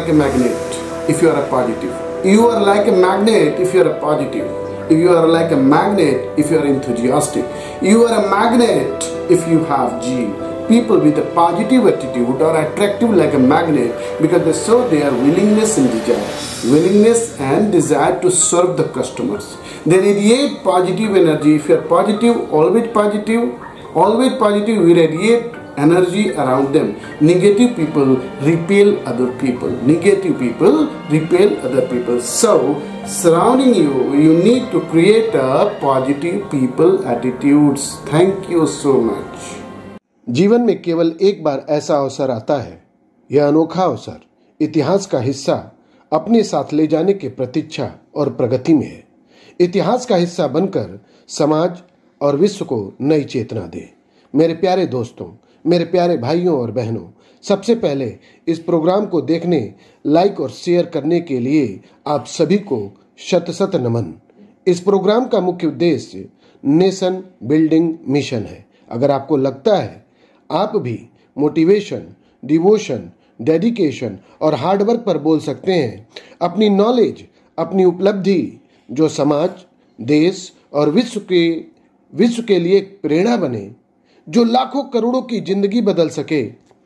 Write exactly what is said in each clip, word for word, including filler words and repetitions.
like a magnet if you are a positive. You are like a magnet if you are a positive. You are like a magnet if you are enthusiastic. You are a magnet if you have zeal. People with a positive attitude are attractive like a magnet because they show their willingness and desire. Willingness and desire to serve the customers. They radiate positive energy. If you are positive, always positive, always positive, you radiate energy around them. Negative people repel other people. Negative people repel other people. So, surrounding you, you need to create a positive people attitudes. Thank you so much. जीवन में केवल एक बार ऐसा अवसर आता है। यह अनोखा अवसर इतिहास का हिस्सा अपने साथ ले जाने के प्रतीक्षा और प्रगति में है। इतिहास का हिस्सा बनकर समाज और विश्व को नई चेतना दे। मेरे प्यारे दोस्तों, मेरे प्यारे भाइयों और बहनों, सबसे पहले इस प्रोग्राम को देखने, लाइक और शेयर करने के लिए आप सभी को शत शत नमन। इस प्रोग्राम का मुख्य उद्देश्य नेशन बिल्डिंग मिशन है। अगर आपको लगता है आप भी मोटिवेशन, डिवोशन, डेडिकेशन और हार्डवर्क पर बोल सकते हैं, अपनी नॉलेज, अपनी उपलब्धि जो समाज, देश और विश्व के विश्व के लिए एक प्रेरणा बने, जो लाखों करोड़ों की जिंदगी बदल सके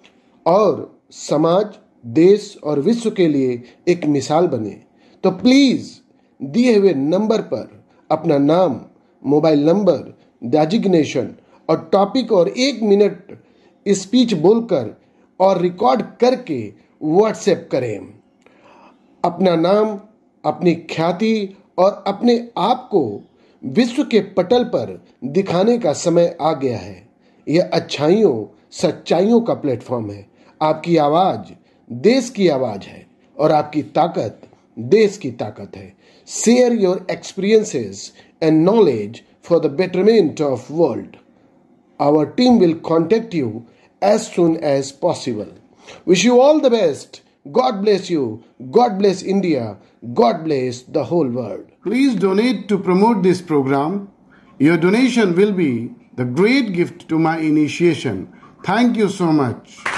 और समाज, देश और विश्व के लिए एक मिसाल बने, तो प्लीज दिए हुए नंबर पर अपना नाम, मोबाइल नंबर, डेजिग्नेशन और टॉपिक और एक मिनट स्पीच बोलकर और रिकॉर्ड करके व्हाट्सएप करें। अपना नाम, अपनी ख्याति और अपने आप को विश्व के पटल पर दिखाने का समय आ गया है। यह अच्छाइयों, सच्चाइयों का प्लेटफॉर्म है। आपकी आवाज देश की आवाज है और आपकी ताकत देश की ताकत है। Share your experiences and knowledge for the betterment of world. Our team will contact you as soon as possible. Wish you all the best. God bless you. God bless India. God bless the whole world. Please donate to promote this program. Your donation will be the great gift to my initiation. Thank you so much.